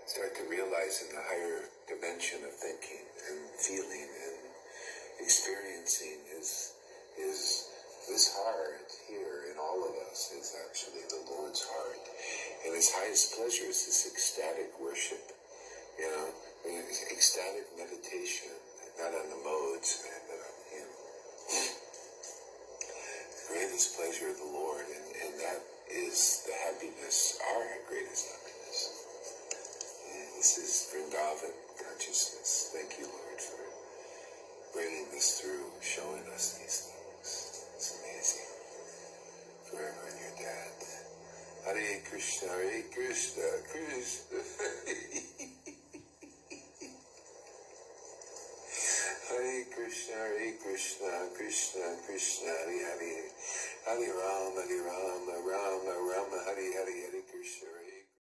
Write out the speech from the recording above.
start to realize in the higher dimension of thinking and feeling and experiencing is this heart here in all of us is actually the Lord's heart. And his highest pleasure is this ecstatic worship, ecstatic meditation, not on the modes, but on him. The greatest pleasure of the Lord, and that is the happiness, our greatest happiness. And this is Vrindavan consciousness. Thank you, Lord, for bringing this through, showing us these things. It's amazing. Forever in your dad. Hare Krishna, Krishna. Hare Krishna, Krishna, Krishna, Hare Hare. Hare Rama, Rama, Rama, Hare Hare.